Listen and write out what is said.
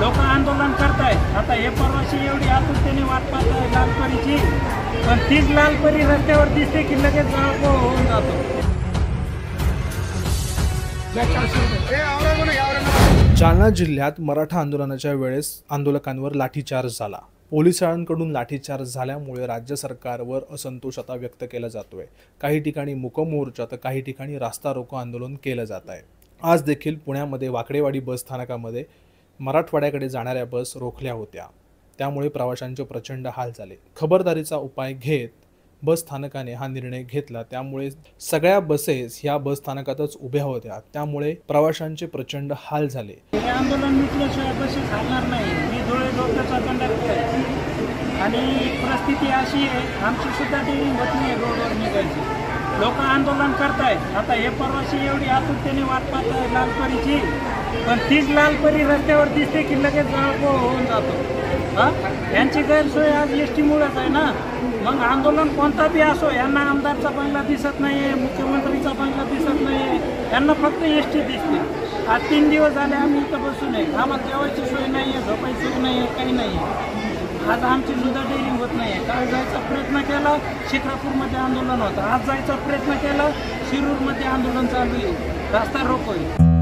लोक आंदोलन करतायत। आता हे परवाशी एवढी आतुरतेने वाट पाहताय लालपरीची, पण तीच लालपरी रस्त्यावर दिसते की लगेच जळपोळ होऊन जातो। जालना जिल्ह्यात मराठा आंदोलनाच्या वेळेस आंदोलकांवर लाठीचार्ज झाला। पोलिसांकडून लाठीचार्ज झाल्यामुळे राज्य सरकारवर असंतोष आता व्यक्त केला जातोय। काही ठिकाणी मूक मोर्चा तर काही ठिकाणी रास्ता रोको आंदोलन केलं जात आहे। आज देखील पुण्यामध्ये वाकडेवाडी बस स्थानकामध्ये मराठवाड्याकडे जाणाऱ्या बस रोखल्या होत्या, त्यामुळे प्रवाशांचे प्रचंड हाल झाले। खबरदारीचा उपाय घेत बस स्थानकाने हा निर्णय घेतला, त्यामुळे सगळ्या बसेस ह्या बस स्थानकातच उभ्या होत्या, त्यामुळे प्रवाशांचे प्रचंड हाल झाले। हे आंदोलन मिटल्याशिवाय बसेस चालणार नाही। मी धुळे डोक्याचा कंडक्टर आहे आणि परिस्थिती अशी आहे, आमची सुद्धा डेअरिंग होत नाही रोडवर निघायची। लोक आंदोलन करतायत। आता हे परवाशी एवढी आतुरतेने वाट पाहताय लालपरीची, पण तीच लालपरी रस्त्यावर दिसते की लगेच जळपोळ होऊन जातो। यांची गैरसोय आज एसटी मुळेच आहे ना। मग आंदोलन कोणता बी असो, यांना आमदारचा बंगला दिसत नाहीये, मुख्यमंत्रीचा बंगला दिसत नाहीये, यांना फक्त एसटी दिसते। आज 3 दिवस झाले आम्ही इथं बसून आहे, आम्हाला जेवायची सोय नाहीये, झोपायची सोय नाहीये, काही नाहीये। आज आमची सुद्धा डेअरिंग होत नाहीये। काल जायचा प्रयत्न केला, शिक्रापूरमध्ये आंदोलन होतं, आज जायचा प्रयत्न केला, शिरूरमध्ये आंदोलन चालू आहे, रास्ता रोको आहे।